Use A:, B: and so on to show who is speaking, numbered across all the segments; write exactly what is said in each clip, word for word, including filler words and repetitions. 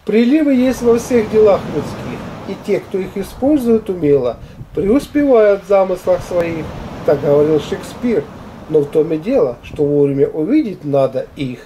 A: Приливы есть во всех делах людских, и те, кто их использует умело, преуспевают в замыслах своих, так говорил Шекспир. Но в том и дело, что вовремя увидеть надо их.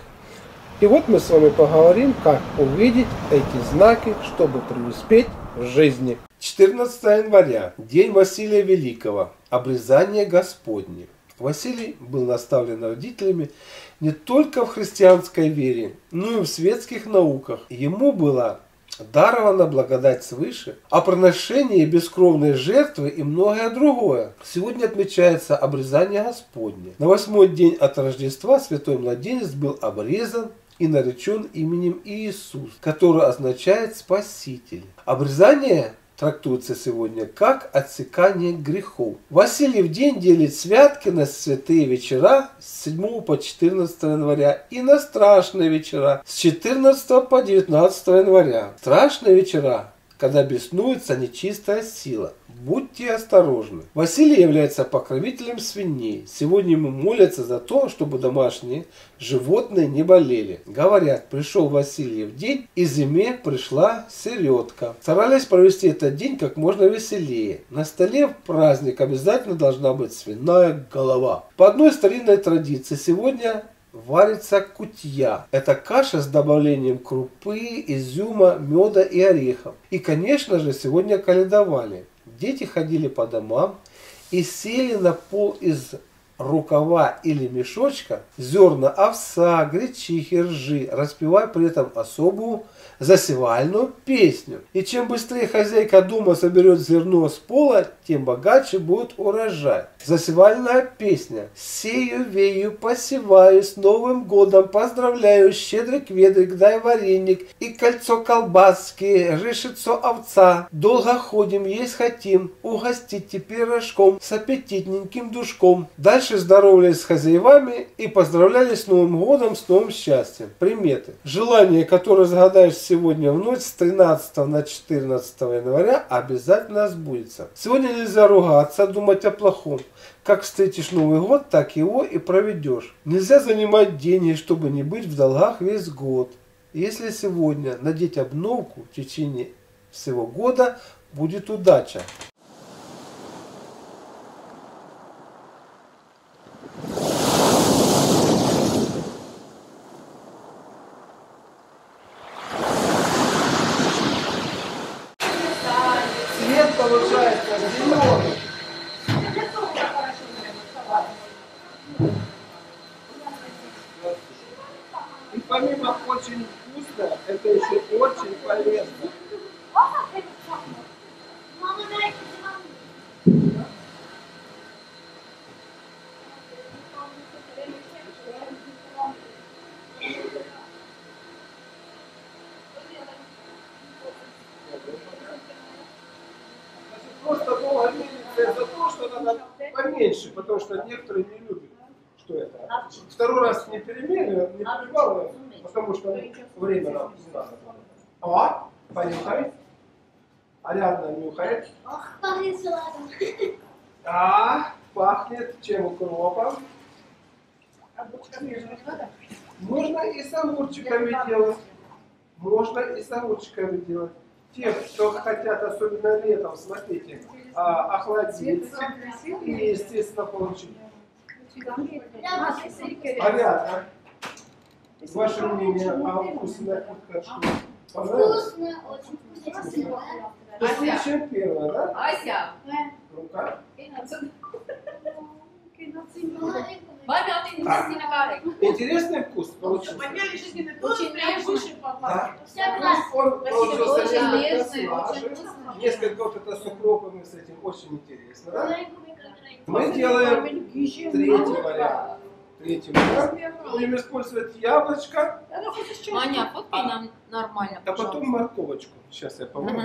A: И вот мы с вами поговорим, как увидеть эти знаки, чтобы преуспеть в жизни. четырнадцатое января, день Василия Великого, обрезание Господне. Василий был наставлен родителями не только в христианской вере, но и в светских науках. Ему была дарована благодать свыше, о приношении бескровной жертвы и многое другое. Сегодня отмечается обрезание Господне. На восьмой день от Рождества святой младенец был обрезан и наречен именем Иисус, который означает Спаситель. Обрезание трактуется сегодня как отсекание грехов. Василий в день делит святки на святые вечера с седьмого по четырнадцатое января и на страшные вечера с четырнадцатого по девятнадцатое января. Страшные вечера, когда беснуется нечистая сила. Будьте осторожны. Василий является покровителем свиней. Сегодня ему молятся за то, чтобы домашние животные не болели. Говорят, пришел Васильев день, и зиме пришла середка. Старались провести этот день как можно веселее. На столе в праздник обязательно должна быть свиная голова. По одной старинной традиции сегодня варится кутья. Это каша с добавлением крупы, изюма, меда и орехов. И, конечно же, сегодня коледовали. Дети ходили по домам и сели на пол из рукава или мешочка зерна овса, гречихи, ржи, распевая при этом особую засевальную песню. И чем быстрее хозяйка дома соберет зерно с пола, тем богаче будет урожай. Засевальная песня. Сею, вею, посеваю, с Новым годом поздравляю, щедрик, ведрик, дай вареник, и кольцо колбаски, решицо овца. Долго ходим, есть хотим, угостите пирожком с аппетитненьким душком. Дальше здоровались с хозяевами и поздравляли с Новым годом, с новым счастьем. Приметы. Желание, которое загадаешь сегодня в ночь с тринадцатого на четырнадцатое января, обязательно сбудется. Сегодня нельзя ругаться, думать о плохом. Как встретишь Новый год, так его и проведешь. Нельзя занимать деньги, чтобы не быть в долгах весь год. Если сегодня надеть обновку, в течение всего года будет удача. Цвет получается зеленый. И помимо очень вкусно, это еще очень полезно. Просто долго мериться из-за того, что надо поменьше, потому что некоторые не любят. Что это? Второй раз не перемерили, не перебалываем, потому что время нам не надо. А? Понюхай. Ариадна нюхает.
B: Ох, пахнет салатом.
A: А, пахнет чем? Укропом. Можно и с огурчиками делать. Можно и с огурчиками делать. Те, кто хотят, особенно летом, смотрите, охладиться и, естественно, получить. Ариадна, ваше мнение о вкусе напитка?
B: Вкусно, очень вкусно.
A: Вкуснее, чем первое, да?
C: Ася.
A: Ну-ка. Интересный вкус получился.
C: Очень нежный.
A: Да.
B: Вся класс.
A: Он получился
C: Очень
A: несколько
C: нежный,
A: слаже.
C: очень вкусно.
A: Несколько вот это с укропом и с этим очень интересно, да? Мы делаем третий вариант. Третий вариант. Будем использовать яблочко,
C: Маня, фоткай нам нормально,
A: а потом морковочку. Сейчас я помогу.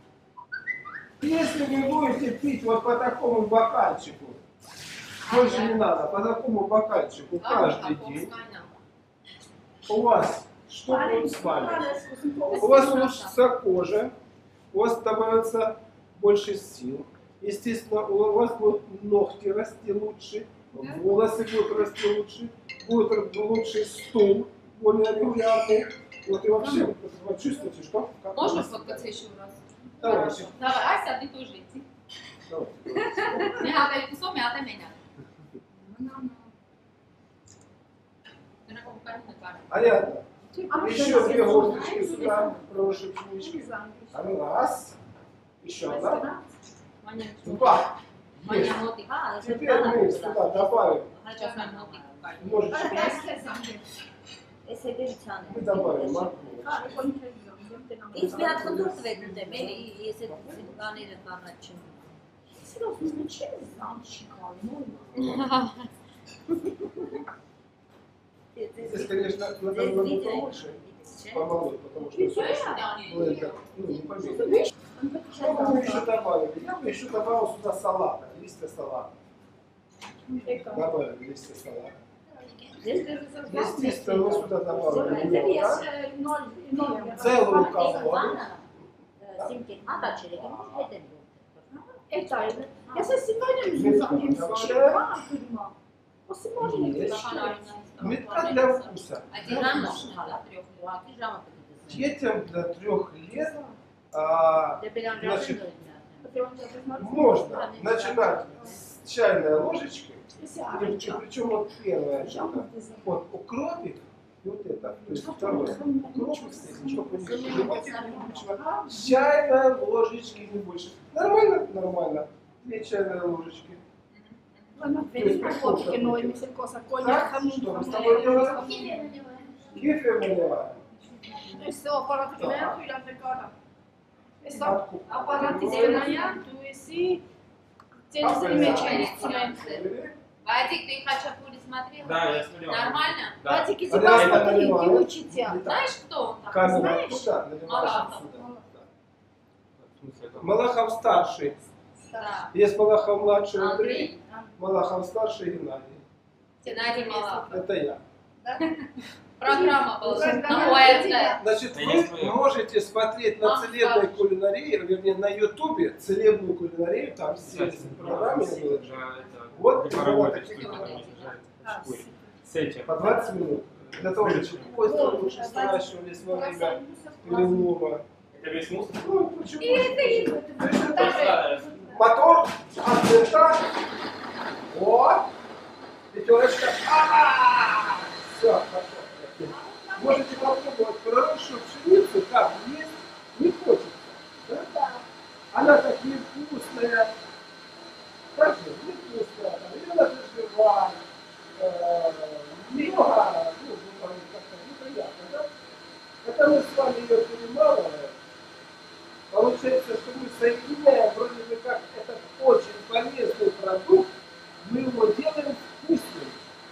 A: Если вы будете пить вот по такому бокальчику, больше не надо, по такому бокальчику каждый день, у вас что будет с вами? У вас улучшится кожа, у вас становится больше сил. Естественно, у вас будут ногти расти лучше, волосы будут расти лучше, будет лучший стул, более регулярный. Вот и вообще, вот, вот чувствуете, что? Как
C: Можно
A: у вас?
C: сфоткаться еще раз?
A: Давайте.
C: Давай, Ася, ты тоже иди.
A: Давайте.
C: Меня дай кусок, меня дай меня. Ты на каком карте карте?
A: Понятно. Еще две ложечки сюда, проросшей пшенички. Раз. Еще одна.
C: Маня,
A: Два.
C: Маня,
A: Есть.
C: мотик.
A: Теперь мы сюда добавим
C: Сейчас на мотик.
A: немножечко. Мы добавим морковь.
D: Ինձ մի հատ խնդրվեք ուտեմ, էլի, ես այդ սինկաները կանաչեմ։
A: Здесь, конечно, надо было бы побольше помолоть, потому что все ну, это, ну, не поверите. Что бы мы еще добавили? Я бы еще добавил сюда салата, листья салата. Добавим листья салата. Естественно, мы сюда добавим немного, целую колоду.
B: Я со сегодня не знаю,
A: Метка для вкуса.
C: Один грамм нужно для трех лет.
A: Детям до трех лет а, значит, можно начинать с чайной ложечки, и, причем вот первое, это, вот укропик, и вот это, то есть второе, укропик, чтобы у них животик не с чайной ложечки, не больше. Нормально? Нормально. Две чайные ложечки. Так, что мы с тобой делаем? Кефир наливаем.
C: Вадик, ты хачапури смотрел?
E: Да, я смотрел.
C: Нормально?
E: Да.
B: Вадик, иди посмотри, где учите.
C: Знаешь, кто он такой?
A: Камера
B: Знаешь?
A: туда, наливаешь
C: Малахов.
A: отсюда.
E: В смысле, это-
A: Малахов старший.
C: Да.
A: Есть Малахов младший Андрей,
C: Андрей.
A: Малахов старший Геннадий.
C: Геннадий Малахов.
A: Это я.
C: Программа была
B: Программа.
C: на ОРТ.
A: Значит,
E: Да я
A: вы
E: смотрел.
A: можете смотреть на
C: Мам,
A: целебной
C: да.
A: кулинарии, вернее на ютубе целебную кулинарию, там все эти программы
E: Это
A: идут.
E: же, это,
A: Вот,
E: не паровой,
A: вот,
E: такой,
C: вот,
E: который
C: вот.
E: жарит
B: А,
E: шкуре. С этим.
A: По двадцать минут. Для того, чтобы кости лучше сращивались во время перелома.
E: Это весь мусор?
A: Ну, почему?
B: И это, и это. Даже
A: Мотор от винта. Вот. Пятерочка. Все, хорошо. Можете попробовать проросшую пшеницу, как есть, не хочется. Да? Она так невкусная. Так же, невкусная. Там, ее надо жевать. э, Много, ну, как-то неприятно, да? Когда мы с вами ее перемалываем, получается, что мы соединяем вроде бы как этот очень полезный продукт, мы его делаем вкусным.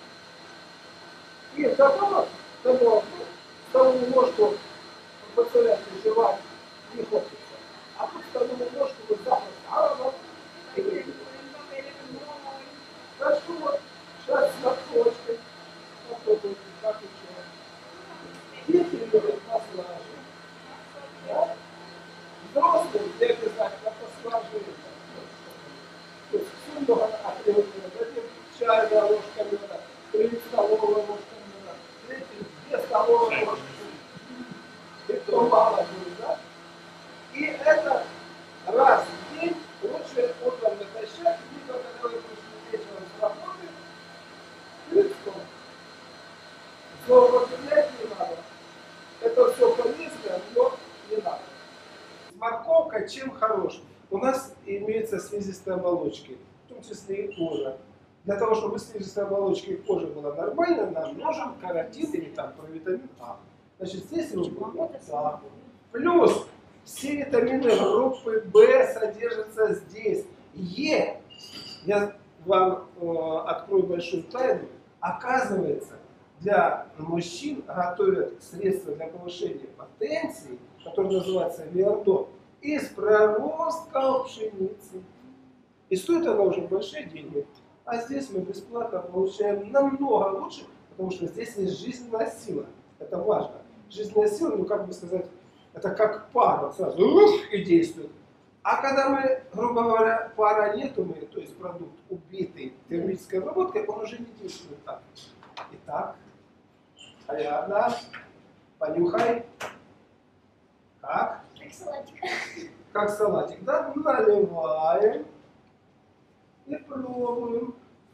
A: И добавок, добавок, ну, столовую ложку представляете, жевать не хочется. А тут столовую ложку вы запросто, а вот, и вы видите. Так что вот, сейчас с морковочкой, попробуйте, как еще. Дети любят послаживать. Да? Взрослые не обязательно послаживают. То есть все много отрезано, затем чайная ложка меда, три столовые ложка меда, третий две столовые ложки. И то мало будет, да? И это раз в день лучше утром натощак, либо когда вы пришли вечером с работы, перед столом. Злоупотреблять не надо. Это все полезно, но не надо. Морковка чем хорош? У нас имеются слизистые оболочки, в том числе и кожа. Для того, чтобы слизистая оболочка и кожа была нормальной, нам нужен каротин или там провитамин А. Значит, здесь его вот так. Плюс все витамины группы В содержатся здесь. Е, я вам э, открою большую тайну, оказывается, для мужчин готовят средства для повышения потенции, которое называется Виардо, из проростков пшеницы. И стоит оно уже большие деньги. А здесь мы бесплатно получаем намного лучше, потому что здесь есть жизненная сила. Это важно. Жизненная сила, ну как бы сказать, это как пара, сразу ух, и действует. А когда мы, грубо говоря, пара нету, мы, то есть продукт убитый термической обработкой, он уже не действует так. Итак, понятно. Понюхай. Как?
B: Как салатик.
A: Как салатик, да? Наливаем. И пробуем.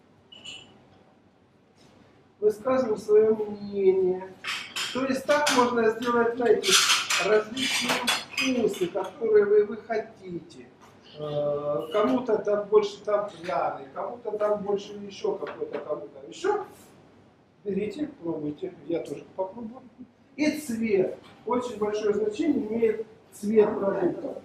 A: Высказываем свое мнение. То есть так можно сделать, знаете, различные вкусы, которые вы, вы хотите. Э, Кому-то там больше там пряный, кому-то там больше еще какой-то, кому-то еще. Берите, пробуйте. Я тоже попробую. И цвет. Очень большое значение имеет цвет продукта.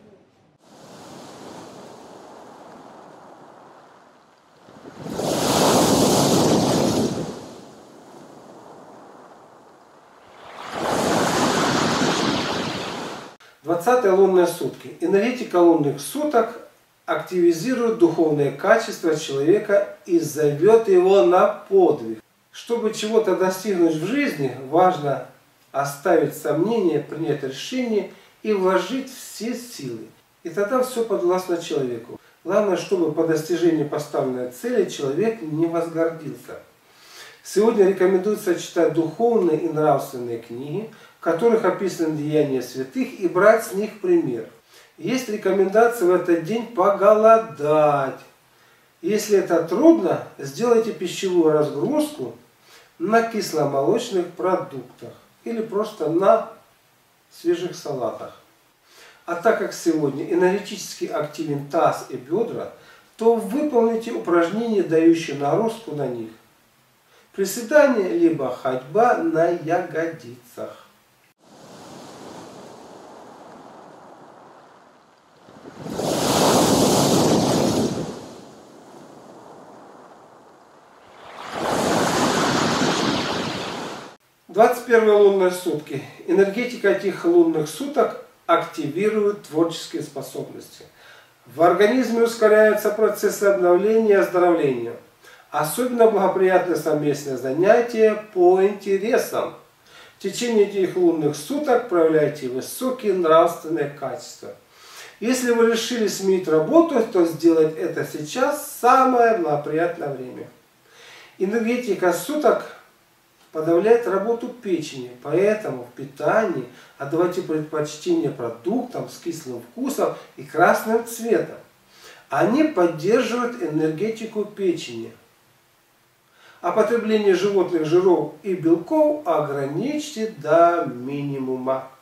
A: двадцатые лунные сутки. Энергетика лунных суток активизирует духовные качества человека и зовет его на подвиг. Чтобы чего-то достигнуть в жизни, важно оставить сомнения, принять решение и вложить все силы. И тогда все подвластно человеку. Главное, чтобы по достижении поставленной цели человек не возгордился. Сегодня рекомендуется читать духовные и нравственные книги, в которых описаны деяния святых, и брать с них пример. Есть рекомендация в этот день поголодать. Если это трудно, сделайте пищевую разгрузку на кисломолочных продуктах или просто на свежих салатах. А так как сегодня энергетически активен таз и бедра, то выполните упражнения, дающие нагрузку на них. Приседание либо ходьба на ягодицах. двадцать первые лунные сутки. Энергетика этих лунных суток активирует творческие способности. В организме ускоряются процессы обновления и оздоровления. Особенно благоприятны совместные занятия по интересам. В течение этих лунных суток проявляйте высокие нравственные качества. Если вы решили сменить работу, то сделать это сейчас самое благоприятное время. Энергетика суток подавляет работу печени, поэтому в питании отдавайте предпочтение продуктам с кислым вкусом и красным цветом. Они поддерживают энергетику печени. А потребление животных жиров и белков ограничьте до минимума.